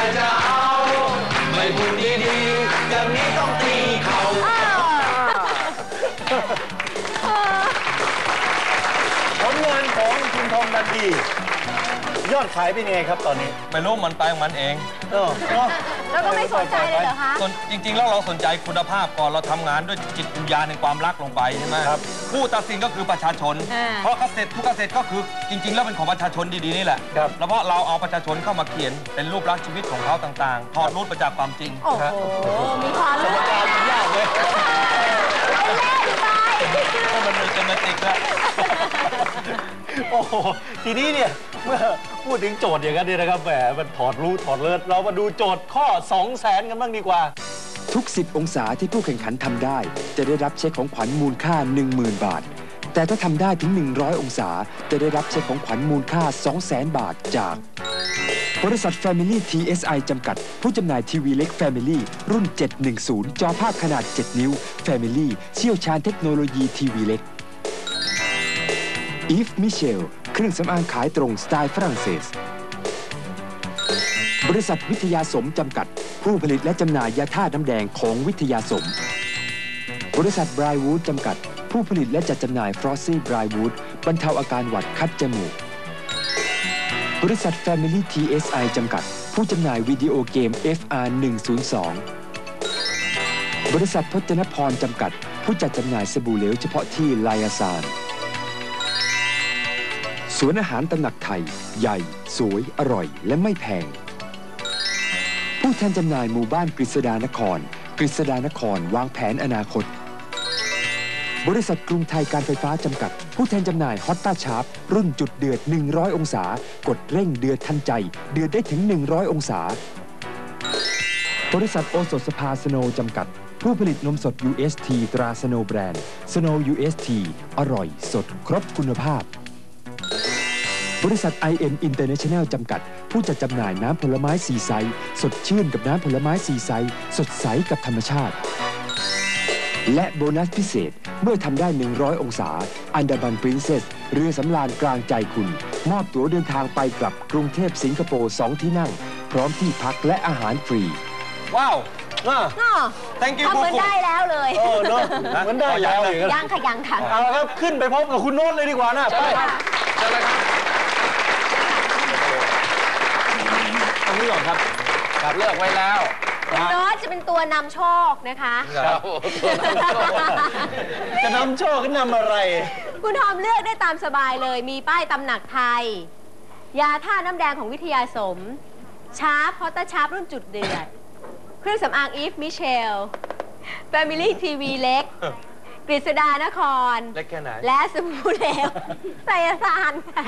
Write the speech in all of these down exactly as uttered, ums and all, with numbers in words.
จะเอาไม่พูดดีๆอย่างนี้ต้องตีเขาผลงานของคุณทองดันดียอดขายเป็นไงครับตอนนี้ไม่รู้มันไปของมันเองเออแล้วก็ไม่สนใจเลยเหรอคะจริงๆแล้วเราสนใจคุณภาพก่อนเราทำงานด้วยจิตวิญญาณในความรักลงไปใช่ไหมครับผู้ตัดสินก็คือประชาชนเพราะเกษตรทุกเกษตรก็คือจริงๆแล้วเป็นของประชาชนดีๆนี่แหละแล้วเพราะเราเอาประชาชนเข้ามาเขียนเป็นรูปลักษณ์ชีวิตของเขาต่างๆถอดรูปมาจากความจริงโอ้โหมีความสมการมันยากเลยมันเป็นเจเนติกแล้วโอ้โหทีนี้เนี่ยเมื่อพูดถึงโจทย์อย่างนั้นเนี่ยนะครับแหมมันถอดรู้ถอดเลิศเรามาดูโจทย์ข้อสองแสนกันบ้างดีกว่าทุกสิบองศาที่ผู้แข่งขันทำได้จะได้รับเช็คของขวัญมูลค่า หนึ่งหมื่น บาทแต่ถ้าทำได้ถึงหนึ่งร้อยองศาจะได้รับเช็คของขวัญมูลค่า สองแสน บาทจากบริษัท Family ที เอส ไอ จำกัดผู้จำหน่ายทีวีเล็ก Family รุ่น เจ็ดหนึ่งศูนย์ จอภาพขนาด เจ็ด นิ้ว Family เชี่ยวชาญเทคโนโลยีทีวีเล็ก Yves Michel เครื่องสำอางขายตรงสไตล์ฝรั่งเศสบริษัทวิทยาสมจำกัดผู้ผลิตและจำหน่ายยาธาตุน้ำแดงของวิทยาสมบริษัทไบรวูดจำกัดผู้ผลิตและจัดจำหน่ายฟรอสซี่ไบรวูดบรรเทาอาการหวัดคัดจมูกบริษัท Family ที เอส ไอ จำกัดผู้จำหน่ายวิดีโอเกม เอฟ อาร์ หนึ่งศูนย์สอง บริษัทพจนพรจำกัดผู้จัดจำหน่ายสบู่เหลวเฉพาะที่ไลอาซานสวนอาหารตำหนักไทยใหญ่สวยอร่อยและไม่แพงผู้แทนจำหน่ายหมู่บ้านกฤษดานครกฤษดานครวางแผนอนาคตบริษัทกรุงไทยการไฟฟ้าจำกัดผู้แทนจำหน่ายฮอตต้าชาร์ปรุ่นจุดเดือดหนึ่งร้อยองศากดเร่งเดือดทันใจเดือดได้ถึงหนึ่งร้อยองศาบริษัทโอสถสภาสโนว์จำกัดผู้ผลิตนมสด ยู เอส ที ตราสโนว์แบรนด์สโนว์ ยู เอส ที อร่อยสดครบคุณภาพบริษัท ไอ เอ็ม International จำกัดผู้จัดจำหน่ายน้ำผลไม้สีไซส์สดชื่นกับน้ำผลไม้สีไซส์สดใสกับธรรมชาติและโบนัสพิเศษเมื่อทำได้หนึ่งร้อยองศาอันดามันปรินเซสเรือสำราญกลางใจคุณมอบตั๋วเดินทางไปกลับกรุงเทพสิงคโปร์สองที่นั่งพร้อมที่พักและอาหารฟรีว้าวน่า thank you ทำเหมือนได้แล้วเลยเออเนาะเหมือนได้แล้วยังค่ะยังค่ะเอาละครับขึ้นไปพบกับคุณโน้ตเลยดีกว่านะไปเชิญเลยครับตรงนี้ก่อนครับครับเลือกไว้แล้วคุณโน้ตจะเป็นตัวนำโชคนะคะครับจะนำโชคขึ้นนำอะไรคุณทอมเลือกได้ตามสบายเลยมีป้ายตำหนักไทยยาท่าน้ำแดงของวิทยาสมชาร์ปพอตเตอร์ชาร์ปรุ่นจุดเดือดเครื่องสำอางอีฟมิเชล Family ทีวีเล็กกฤษดานครเล็กแค่ไหนและสบู่เหลวไซยาซานค่ะ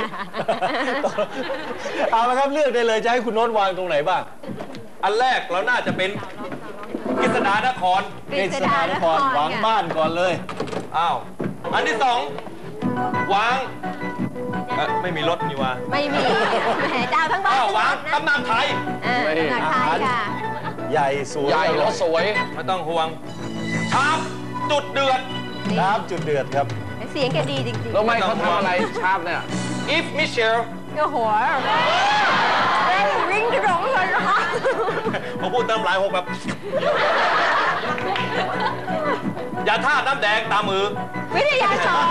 เอาละครับเลือกได้เลยจะให้คุณโน้ตวางตรงไหนบ้างอันแรกเราน่าจะเป็นกฤษดานครกฤษดานครวางบ้านก่อนเลยอ้าวอันที่สองวางไม่มีรถนี่วะไม่มีแหมเจ้าทั้งบ้านวางตำนานไทยตำนานไทยค่ะใหญ่สวยใหญ่แล้วสวยไม่ต้องห่วงชาร์ปจุดเดือดชาร์ปจุดเดือดครับเสียงแกดีจริงๆแล้วไม่เขาทำอะไรชาร์ปเนี่ย Yves Michel โอ้โหวิ่งกระโดดเลยนะคะผมพูดเติมหลายหกแบบยาธาตุน้ำแดงตามือวิทยาสม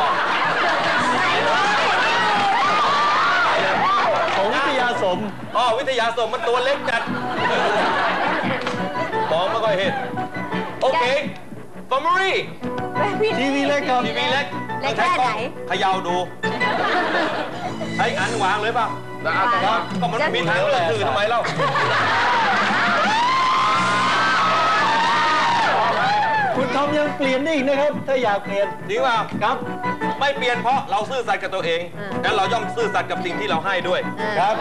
ของวิทยาสมอ๋อวิทยาสมมันตัวเล็กจัดมองไม่ค่อยเห็นโอเคฟอร์มอรี่ทีวีเล็กครับทีวีเล็กเล็กแค่ไหนเขย่าดูใช้อันวางเลยป่ะก็มันมีทางเลือกอื่นทำไมเล่าคุณทอมยังเปลี่ยนได้อีกนะครับถ้าอยากเปลี่ยนจริงป่ะครับไม่เปลี่ยนเพราะเราซื่อสัตย์กับตัวเองและเราย่อมซื่อสัตย์กับสิ่งที่เราให้ด้วยครับ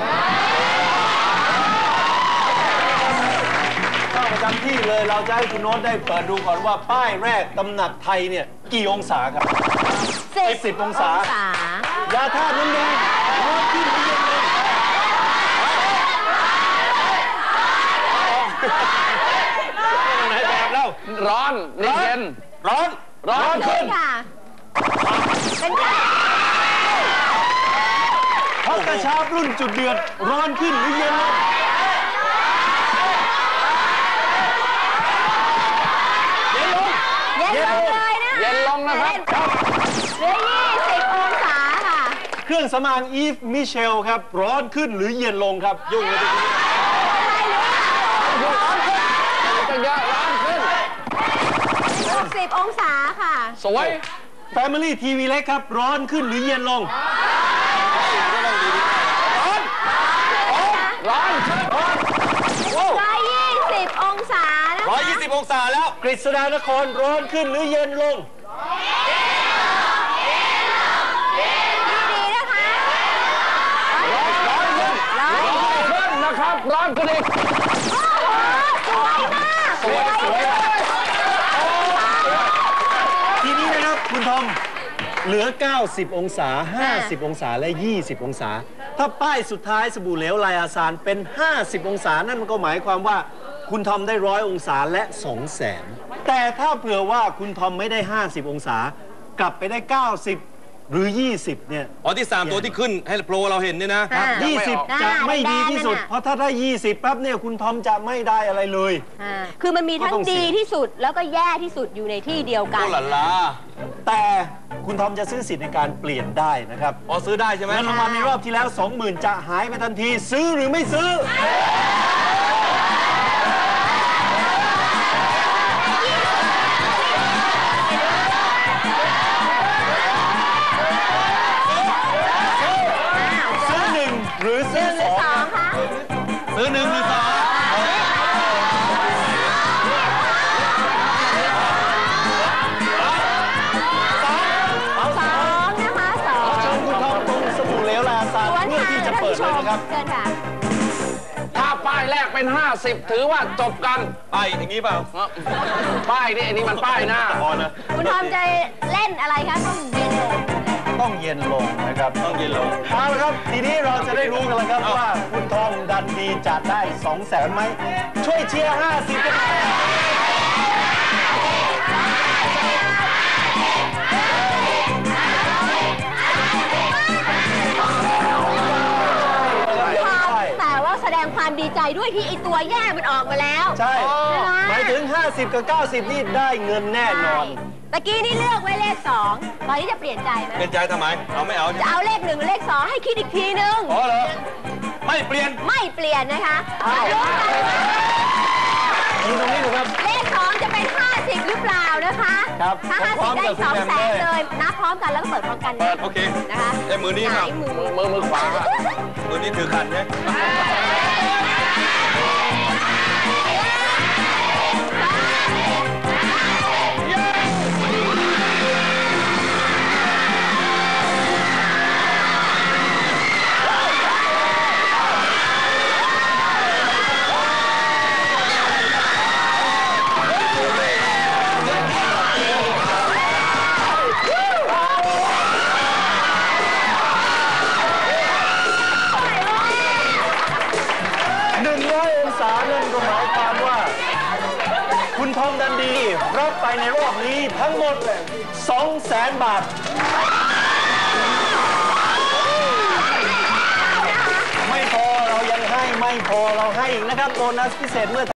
เข้าประจำที่เลยเราจะให้คุณโน้ตได้เปิดดูก่อนว่าป้ายแรกตำหนักไทยเนี่ยกี่องศาครับสิบองศายาธาตุน้ำแดงร้อนขึ้นเย็นเลยไหนแบบเล่าร้อนเย็นร้อนร้อนขึ้นเป็นไงฮอตต้าชาร์ปรุ่นจุดเดือดร้อนขึ้นหรือเย็นเหลือยี่สิบองศาค่ะเครื่องสำอางอีฟมิเชลครับร้อนขึ้นหรือเย็นลงครับยุ่งเลยทีนี้ร้อนขึ้นจะเยอะร้อนขึ้นหกสิบองศาค่ะสวย Family ทีวีเล็กครับร้อนขึ้นหรือเย็นลงร้อนขึ้นร้อยยี่สิบองศานะคะร้อยยี่สิบองศาแล้วกฤษดานครร้อนขึ้นหรือเย็นลงดีๆนะคะร้อนขึ้นร้อนขึ้นนะครับร้อนขึ้นอีกโอ้โหสวยมากสวยสวยทีนี้นะครับคุณทอมเหลือ เก้าสิบ องศา ห้าสิบ องศาและ ยี่สิบ องศา ถ้าป้ายสุดท้ายสบู่เหลวไลอาซานเป็น ห้าสิบ องศานั่นมันก็หมายความว่าคุณทอมได้ร้อยองศาและ สองแสน แต่ถ้าเผื่อว่าคุณทอมไม่ได้ ห้าสิบ องศากลับไปได้ เก้าสิบ หรือ ยี่สิบ เนี่ยอ๋อที่สามตัวที่ขึ้นให้โปรเราเห็นเนี่ยนะอ่ายี่สิบ จะไม่ดีที่สุด เพราะถ้าได้ ยี่สิบ ปั๊บเนี่ยคุณทอมจะไม่ได้อะไรเลยอ่าคือมันมีทั้งก็ต้องเสี่ดียงที่สุดแล้วก็แย่ที่สุดอยู่ในที่เดียวกันโอ้หล่ะล่ะแต่คุณทอมจะซื้อสิทธิ์ในการเปลี่ยนได้นะครับอ๋อซื้อได้ใช่ไหมเงินรางวัลในรอบที่แล้ว สองหมื่น จะหายไปทันที ซื้อหรือไม่ซื้อ ซื้อหนึ่งหรือหซื้อนึ่งหสรือองสองคะซื้อหนึ่งหรือสองเอาสสออง งนะคะสองเชิญคุณทอมตรงสบู่เหลวลาซานสวนเพื่อทางที่จะท่านเปิดผู้ชเลยมนะครับเชิญค่ะถ้าป้ายแรกเป็น ห้าสิบ ถือว่าจบกันไปอย่างนี้เปล่าป้ายนี่อันนี้มันป้ายหน้าพอนะคุณทอมจะเล่นอะไรคะต้องเย็นลงต้องเย็นลงนะครับต้องเย็นลงเอาละครับ ทีนี้เราจะได้รู้กันแล้วครับว่าคุณทอมดันดีจะได้ สองแสนไหม ช่วยเชียร์ ห้าสิบกันหน่อยแต่ว่าแสดงความดีใจด้วยที่ไอตัวแย่มันออกมาแล้วใช่ไหมหมายถึง ห้าสิบ กับ เก้าสิบ นี่ได้เงินแน่นอนตะกี้นี่เลือกไว้เลขสองตอนนี้จะเปลี่ยนใจไหมเป็นใจทำไม เอาไม่เอาจะเอาเลขหนึ่งหรือเลขสองให้คิดอีกทีนึงอ๋อเหรอ ไม่เปลี่ยนไม่เปลี่ยนนะคะมาลุ้นกันว่ายืนตรงนี้ดูครับเลขสองจะเป็น ห้าสิบ หรือเปล่านะคะครับถ้าพร้ห้าอสิมบกับได้คุณสองแหม่มแสนด้วยเลยนับพร้อมกันแล้วก็เปิดพร้อมกันเปิดโอเคนะคะใช้มือนี้หเปล่างายมือมือมือขวามือนี้ถือขันใช่ไหมหนึ่งร้อยองศานั่นก็หมายความว่า คุณทอมดันดีรับไปในรอบนี้ทั้งหมด สองแสน บาท ไม่พอเรายังให้ไม่พอเราให้อีกนะครับโบนัสพิเศษเมื่อ